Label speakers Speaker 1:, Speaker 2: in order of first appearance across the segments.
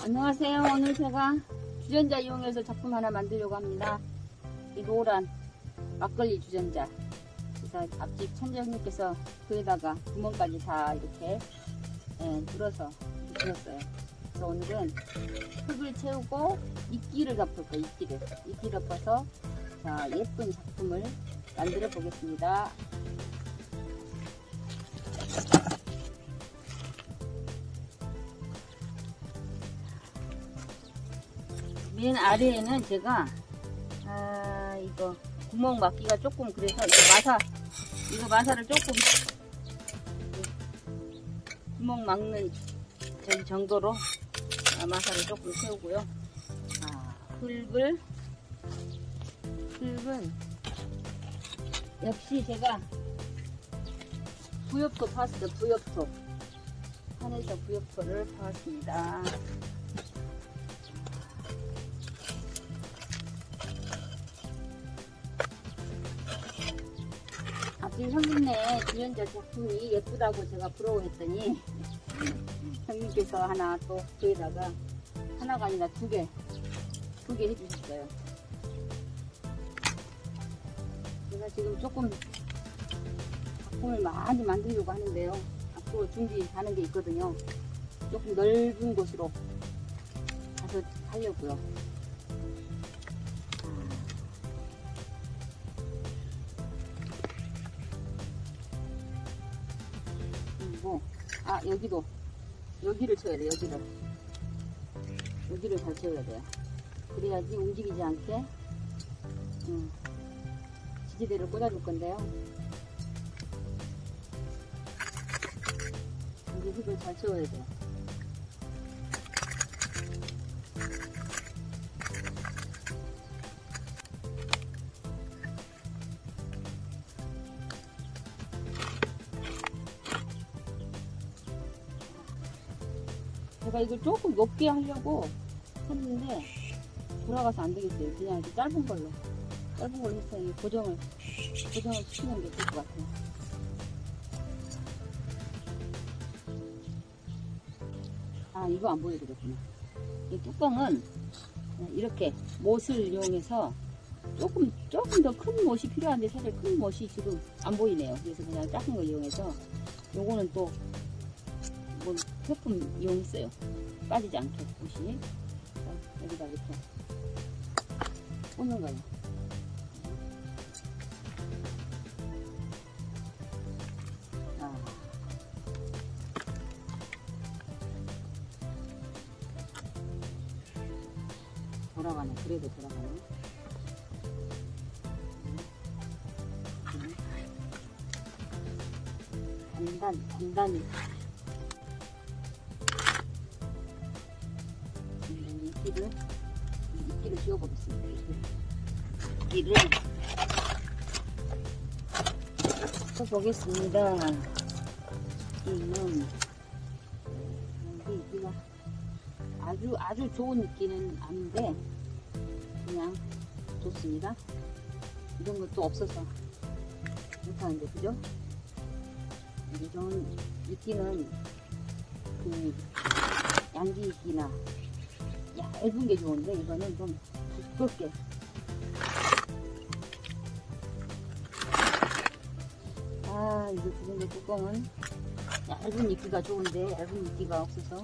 Speaker 1: 안녕하세요. 오늘 제가 주전자 이용해서 작품 하나 만들려고 합니다. 이 노란 막걸리 주전자. 그래서 앞집 천장님께서 그에다가 구멍까지 다 이렇게 뚫어서 주셨어요. 그래서 오늘은 흙을 채우고 이끼를 덮을 거예요. 이끼 덮어서 자, 예쁜 작품을 만들어 보겠습니다. 맨 아래에는 제가 이거 구멍 막기가 조금 그래서 이거 마사를 조금 구멍 막는 정도로 마사를 조금 채우고요. 흙은 역시 제가 부엽토 파왔어요. 부엽토 산에서 부엽토를 파왔습니다. 앞집 형님네 주전자 작품이 예쁘다고 제가 부러워했더니 형님께서 하나 또 거기다가 하나가 아니라 두 개 해주셨어요. 제가 지금 조금 작품을 많이 만들려고 하는데요. 앞으로 준비하는 게 있거든요. 조금 넓은 곳으로 가서 하려고요. 그리고 여기를 쳐야 돼요. 여기를 잘 채워야 돼요. 그래야지 움직이지 않게 지지대를 꽂아줄 건데요. 여기 흙을 잘 채워야 돼요. 제가 이걸 조금 높게 하려고 했는데 돌아가서 안 되겠어요. 그냥 이렇게 짧은 걸로 해서 이 고정을 시키는 게 좋을 것 같아요. 이거 안 보여드렸구나. 이 뚜껑은 이렇게 못을 이용해서 조금 더 큰 못이 필요한데 사실 큰 못이 지금 안 보이네요. 그래서 그냥 작은 거 이용해서 요거는 또 제품 이용했어요. 빠지지 않게 옷이. 여기다 이렇게 꽂는 거예요. 돌아가네. 그래도 돌아가네. 단단히 이끼를 씌워보겠습니다. 이끼를 씌워보겠습니다. 이끼는 이끼가 아주 좋은 이끼는 아닌데 그냥 좋습니다. 이런 것도 없어서 못하는데 그죠? 이런 이끼는 그 양지 이끼나 얇은 게 좋은데 이거는 좀 두껍게 이거 주전자 뚜껑은 얇은 이끼가 좋은데 얇은 이끼가 없어서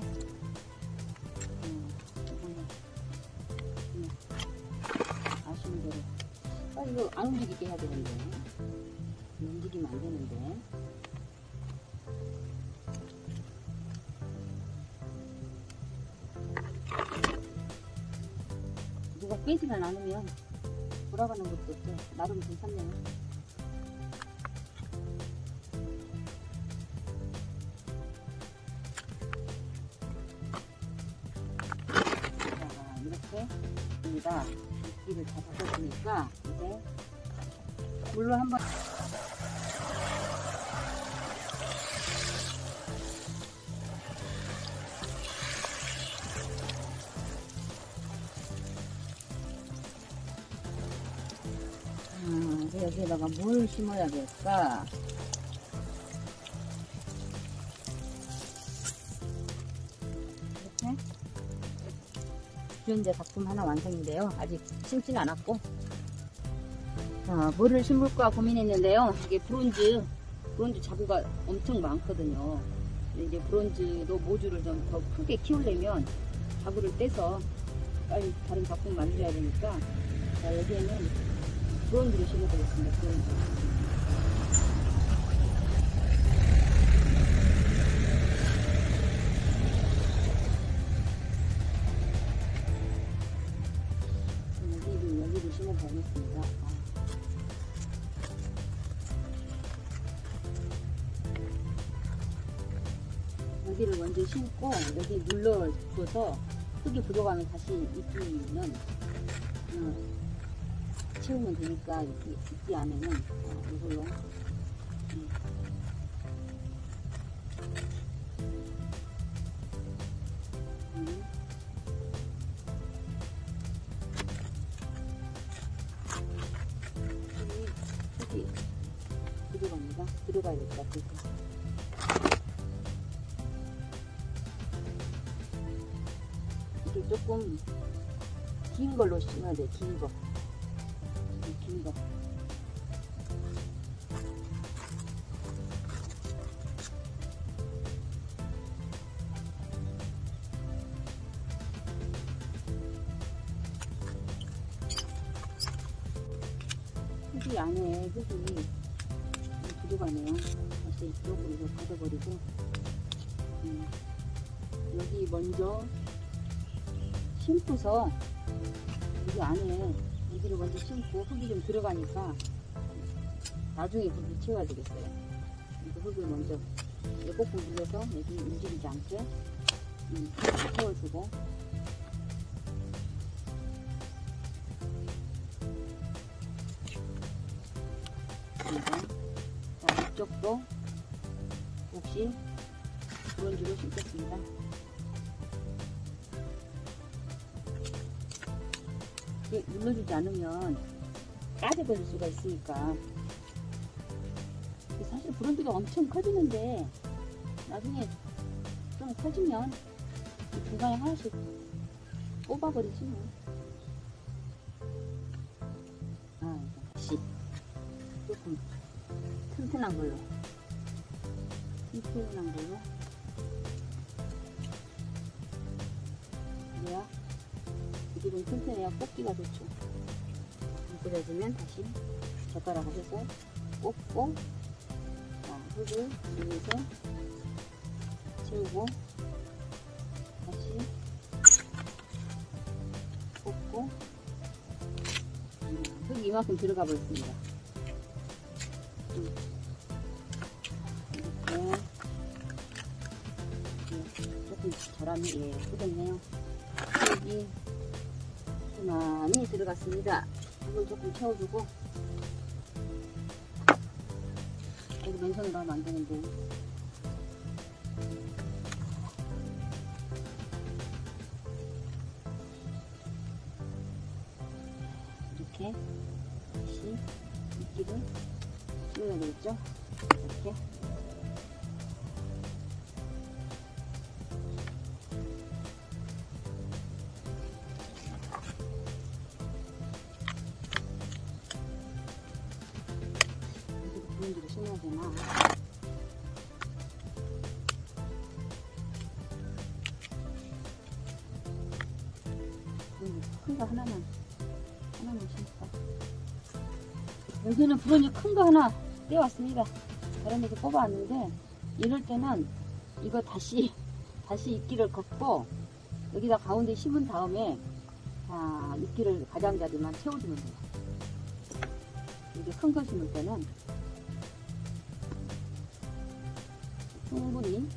Speaker 1: 아쉬운 대로 이거 안 움직이게 해야 되는데 움직이면 안 되는데 누가 빼지만 않으면 돌아가는 것도 나름 괜찮네요. 자, 이렇게 여기다 이끼를 다 덮어주니까 이제 물로 한번 여기에다가 뭘 심어야 될까? 이렇게 주전자 작품 하나 완성인데요. 아직 심지는 않았고, 뭐를 심을까 고민했는데요. 이게 브론즈 자구가 엄청 많거든요. 이제 브론즈도 모주를 좀 더 크게 키우려면 자구를 떼서 빨리 다른 작품 만들어야 되니까, 자, 여기에는 브론즈를 심어보겠습니다. 브론즈. 여기를 심어보겠습니다. 여기를 먼저 심고 여기 눌러줘서 흙이 부족하면 다시 이끼는 채우면 되니까 이끼 안에는 이걸로 흙이 부족합니다. 들어가야 될 것 같아요. 조금 긴 걸로 심어야 돼. 긴 거. 긴 거. 흙이 안에 흙이 부족하네요. 다시 이쪽으로 걷어버리고 여기 먼저 심고서 여기 안에 여기를 먼저 심고 흙이 좀 들어가니까 나중에 흙을 채워야 되겠어요. 흙을 먼저 꼭꼭 눌러서 여기 움직이지 않게 채워주고, 자, 이쪽도 혹시 브론즈로 심겠습니다. 눌러주지 않으면 까져버릴 수가 있으니까. 사실 브론즈가 엄청 커지는데 나중에 좀 커지면 중간에 하나씩 뽑아버리지 뭐. 다시 조금 튼튼한 걸로 그래야 이게 좀 튼튼해야 뽑기가 좋죠. 미끄러지면 다시 젓가락을 해서 뽑고, 흙을 위에서 채우고 다시 뽑고, 흙이 이만큼 들어가 버렸습니다. 이렇게 조금 저람이 굳었네요. 흙이 많이 들어갔습니다. 이걸 조금 채워주고, 여기 맨손으로 하면 안 되는데, 이렇게 다시 이끼를 씌워야 되겠죠? 이렇게. 브론즈를 심어야 되나? 큰 거 하나만 심을까? 여기는 브론즈 큰 거 하나 떼왔습니다. 다른 데서 뽑아왔는데, 이럴 때는 이거 다시 이끼를 걷고 여기다 가운데 심은 다음에 이끼를 가장자리만 채워주면 돼요. 이게 큰 거 심을 때는 충분히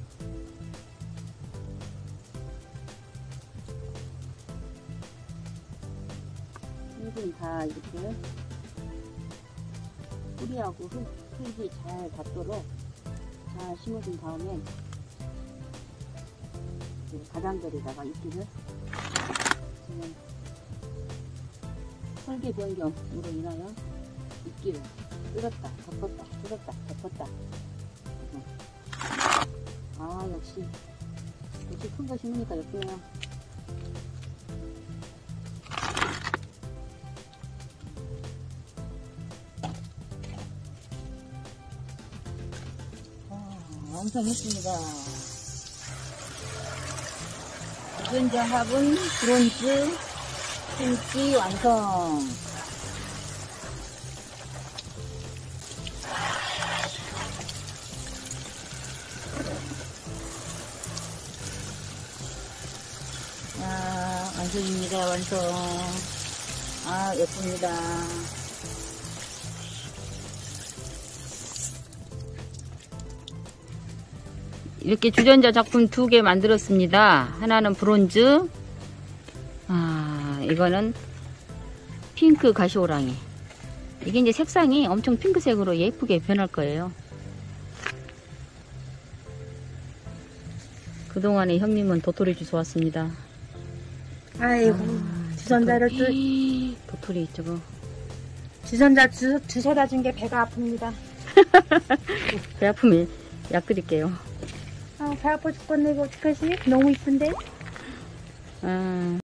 Speaker 1: 다 이렇게 뿌리하고 흙이 잘 닿도록 잘 심어준 다음에 가장자리에다가 이끼를 지금 설계 변경으로 인하여 이끼를 뜯었다 덮었다 뜯었다 덮었다. 역시 큰 거 심으니까 예쁘네요. 완성했습니다. 주전자 화분 브론즈 펜치 완성. 완성입니다. 완성. 예쁩니다. 이렇게 주전자 작품 2개 만들었습니다. 하나는 브론즈, 이거는 핑크 가시오랑이. 이게 이제 색상이 엄청 핑크색으로 예쁘게 변할 거예요. 그동안에 형님은 도토리 주워 왔습니다.
Speaker 2: 아이고, 주전자를
Speaker 1: 도토리 저거.
Speaker 2: 주전자 주워다 준 게 배가 아픕니다.
Speaker 1: 배 아프면 약 드릴게요.
Speaker 2: 배 아파 죽겠네. 이거 어떡하지? 너무 이쁜데?